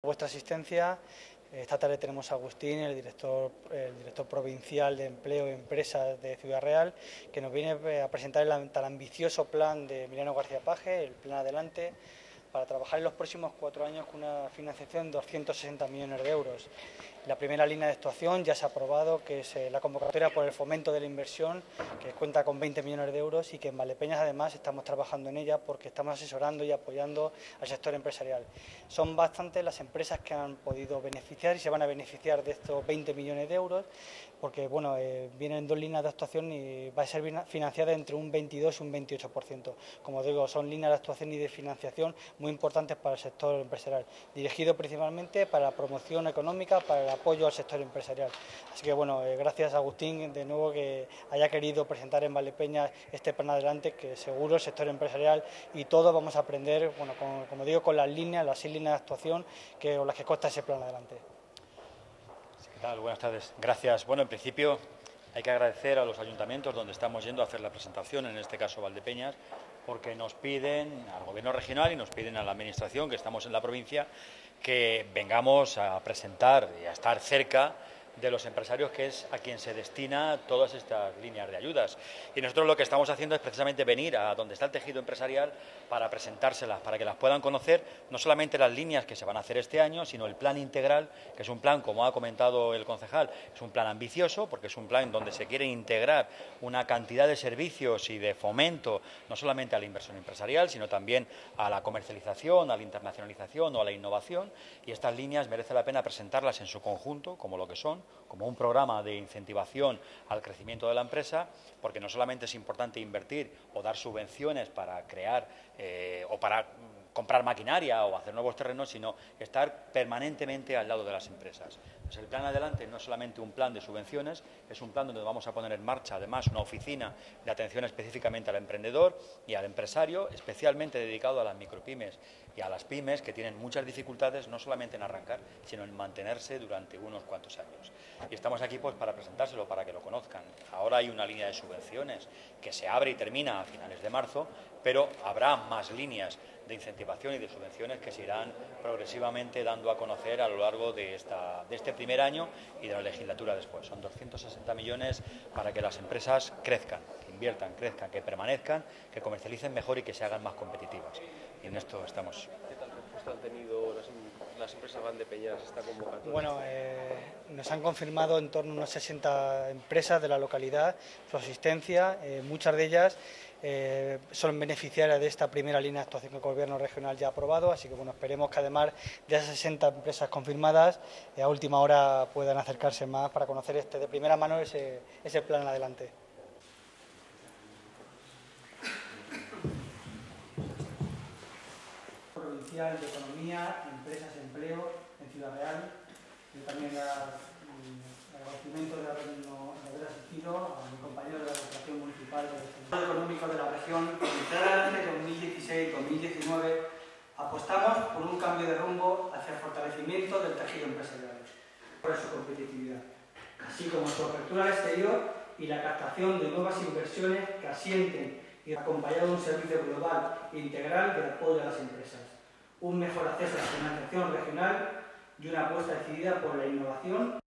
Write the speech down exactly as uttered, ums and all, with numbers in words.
Vuestra asistencia. Esta tarde tenemos a Agustín, el director, el director provincial de Empleo y Empresas de Ciudad Real, que nos viene a presentar el tan ambicioso plan de Emiliano García Paje, el Plan Adelante, para trabajar en los próximos cuatro años con una financiación de doscientos sesenta millones de euros. La primera línea de actuación ya se ha aprobado, que es la convocatoria por el fomento de la inversión, que cuenta con veinte millones de euros y que en Valdepeñas además estamos trabajando en ella porque estamos asesorando y apoyando al sector empresarial. Son bastantes las empresas que han podido beneficiar y se van a beneficiar de estos veinte millones de euros, porque bueno, eh, vienen dos líneas de actuación y va a ser financiada entre un veintidós y un veintiocho por ciento. Como digo, son líneas de actuación y de financiación muy importantes para el sector empresarial, dirigido principalmente para la promoción económica, para el apoyo al sector empresarial. Así que bueno, eh, gracias a Agustín de nuevo que haya querido presentar en Valdepeñas este plan adelante, que seguro el sector empresarial y todos vamos a aprender, bueno, con, como digo, con las líneas, las seis líneas de actuación que, o las que consta ese plan adelante. ¿Qué tal? Buenas tardes. Gracias. Bueno, en principio hay que agradecer a los ayuntamientos donde estamos yendo a hacer la presentación, en este caso Valdepeñas, porque nos piden al Gobierno regional y nos piden a la Administración, que estamos en la provincia, que vengamos a presentar y a estar cerca de los empresarios, que es a quien se destina todas estas líneas de ayudas. Y nosotros lo que estamos haciendo es precisamente venir a donde está el tejido empresarial para presentárselas, para que las puedan conocer, no solamente las líneas que se van a hacer este año, sino el plan integral, que es un plan, como ha comentado el concejal, es un plan ambicioso, porque es un plan donde se quiere integrar una cantidad de servicios y de fomento, no solamente a la inversión empresarial, sino también a la comercialización, a la internacionalización o a la innovación, y estas líneas merece la pena presentarlas en su conjunto, como lo que son, como un programa de incentivación al crecimiento de la empresa, porque no solamente es importante invertir o dar subvenciones para crear eh, o para comprar maquinaria o hacer nuevos terrenos, sino estar permanentemente al lado de las empresas. Pues el plan adelante no es solamente un plan de subvenciones, es un plan donde vamos a poner en marcha además una oficina de atención específicamente al emprendedor y al empresario, especialmente dedicado a las micropymes y a las pymes, que tienen muchas dificultades no solamente en arrancar, sino en mantenerse durante unos cuantos años. Y estamos aquí pues para presentárselo, para que lo conozcan. Ahora hay una línea de subvenciones que se abre y termina a finales de marzo, pero habrá más líneas de incentivación y de subvenciones que se irán progresivamente dando a conocer a lo largo de, esta, de este primer año y de la legislatura después. Son doscientos sesenta millones para que las empresas crezcan, que inviertan, crezcan, que permanezcan, que comercialicen mejor y que se hagan más competitivas. Y en esto estamos. ¿Qué tal respuesta han tenido las, las empresas Valdepeñas esta convocatoria? Bueno, eh, nos han confirmado en torno a unas sesenta empresas de la localidad su asistencia, eh, muchas de ellas eh, son beneficiarias de esta primera línea de actuación que el Gobierno regional ya ha aprobado, así que bueno, esperemos que además de esas sesenta empresas confirmadas, eh, a última hora puedan acercarse más para conocer este de primera mano ese, ese plan adelante. Provincial de Economía, Empresas, Empleo en Ciudad Real, y también la, el agradecimiento de haber asistido a mi compañero de la Administración Municipal del Centro Económico de la Región. En el Plan Adelante dos mil dieciséis dos mil diecinueve apostamos por un cambio de rumbo hacia el fortalecimiento del tejido empresarial, por su competitividad, así como su apertura al exterior y la captación de nuevas inversiones que asienten y acompañado de un servicio global e integral de apoyo a las empresas, un mejor acceso a la financiación regional y una apuesta decidida por la innovación.